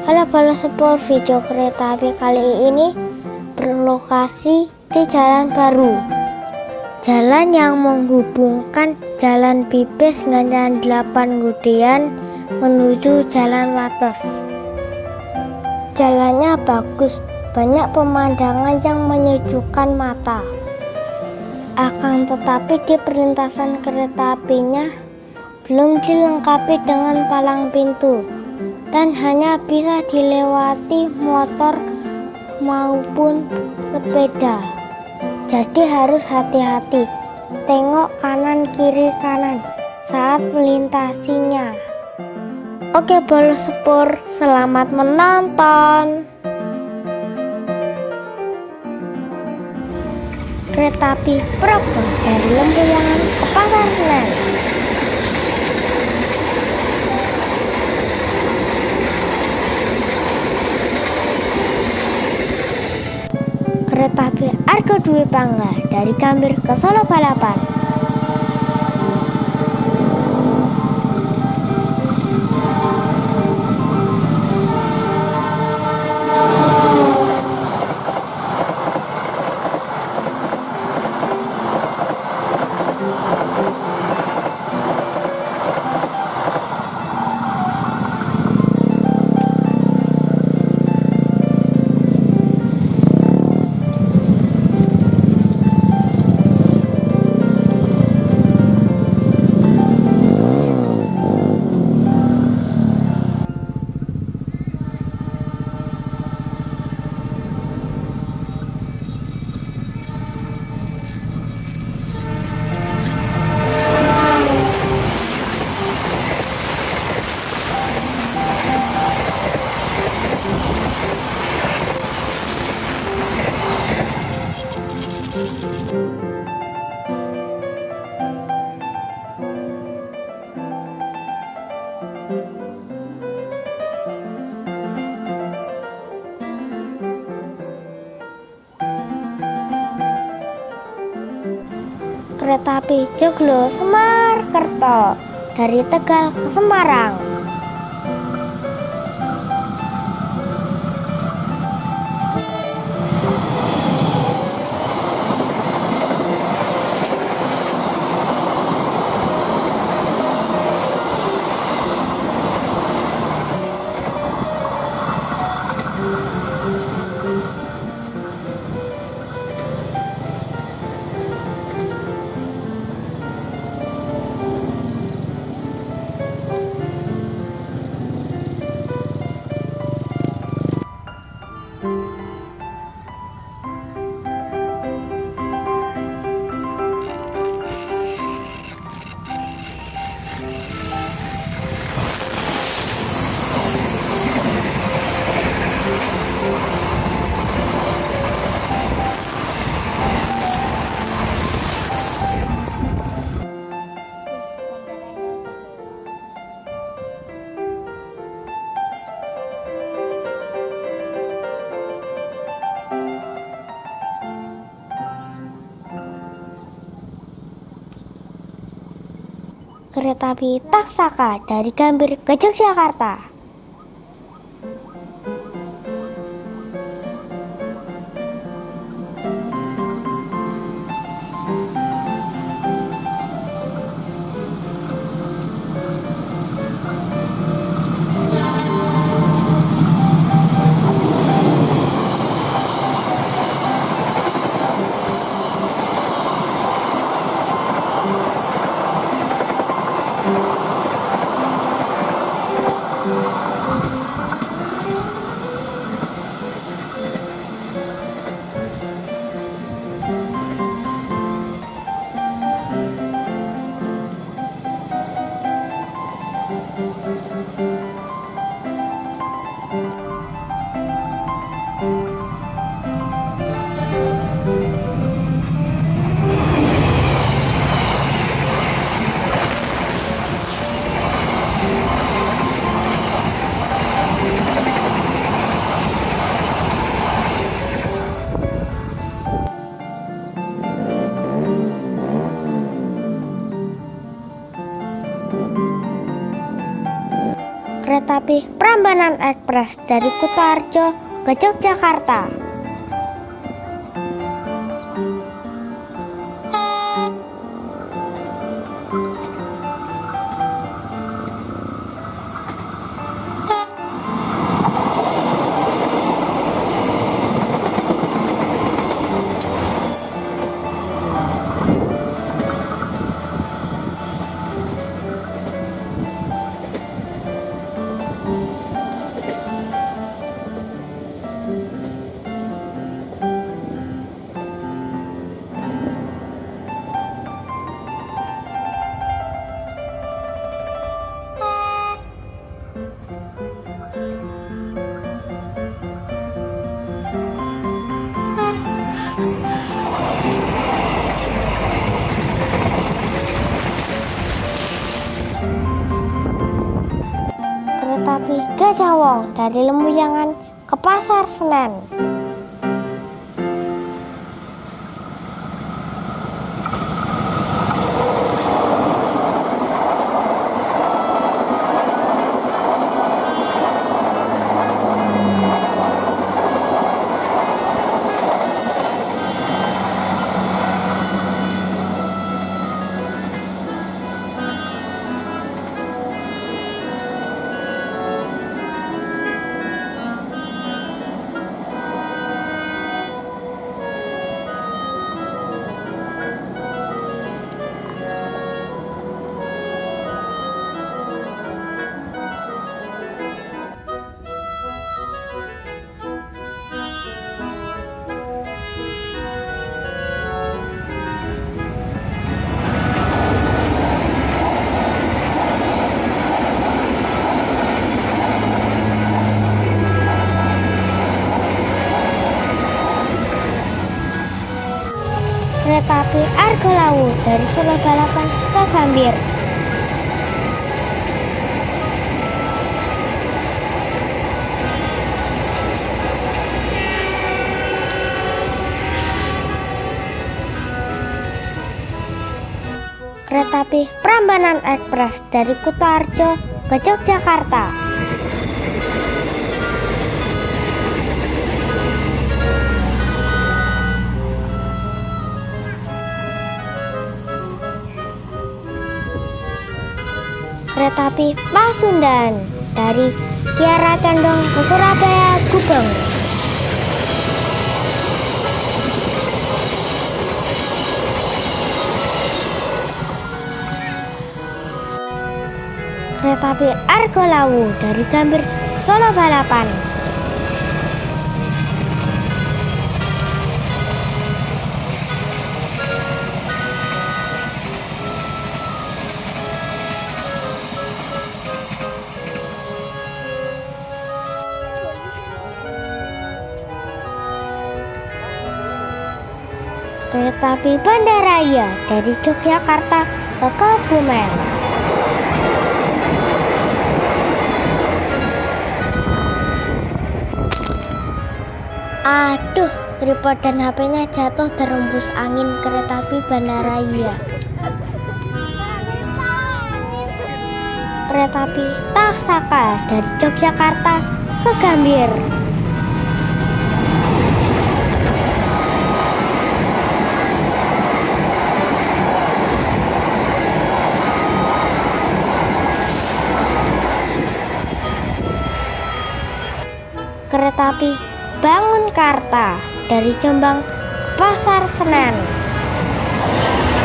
Bala-bala sport video kereta api kali ini berlokasi di Jalan Baru, jalan yang menghubungkan Jalan Bibis dengan Jalan 8 Gudean menuju Jalan Wates. Jalannya bagus, banyak pemandangan yang menyejukkan mata. Akan tetapi di perlintasan kereta apinya belum dilengkapi dengan palang pintu dan hanya bisa dilewati motor maupun sepeda. Jadi harus hati-hati, tengok kanan kiri kanan saat melintasinya. Oke bolos sepur, selamat menonton. Kereta api Progo dari Lempuyangan ke Pasar Senen. Kereta api Argo Dwi Pangga dari Gambir ke Solo Balapan. Kereta api Joglo Semarkerto dari Tegal ke Semarang. Kereta api Taksaka dari Gambir ke Yogyakarta. Kereta api Prambanan Ekspres dari Kutoarjo ke Yogyakarta. Kereta api Gajah Wong dari Lembuyangan ke Pasar Senen. Kereta api Argo Lawu dari Solo Balapan ke Gambir. Kereta api Prambanan Ekspres dari Kutoarjo ke Yogyakarta. Kereta api Pasundan dari Kiara Condong ke Surabaya Gubeng. Kereta api Argo Lawu dari Gambir ke Solo Balapan. Kereta api Bandaraya dari Yogyakarta ke Kebumen. Aduh, tripod dan HP-nya jatuh terembus angin kereta api Bandaraya. Kereta api Taksaka dari Yogyakarta ke Gambir. Kereta api Bangunkarta dari Jombang ke Pasar Senen.